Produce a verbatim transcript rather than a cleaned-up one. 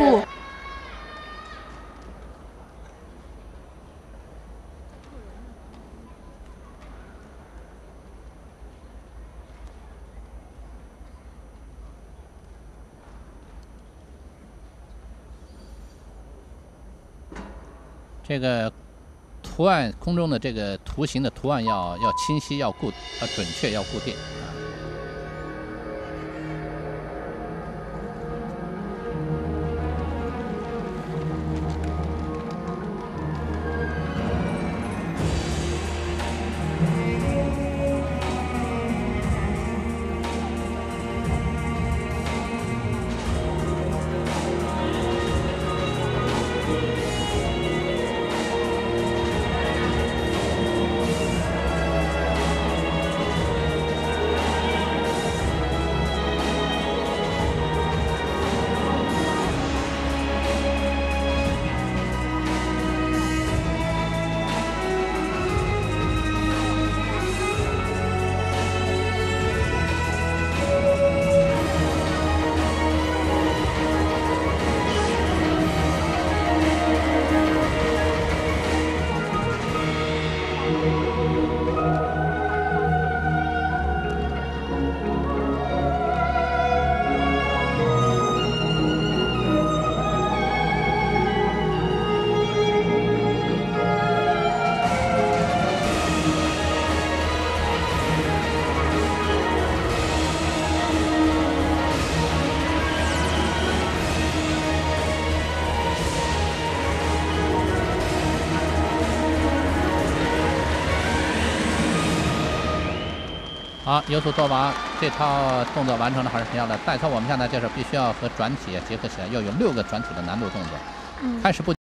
步。 这个图案空中的这个图形的图案要要清晰，要固要准确，要固定啊。好，优速做完这套动作完成的还是挺好的。代操我们现在就是必须要和转体结合起来，要有六个转体的难度动作。嗯，开始不。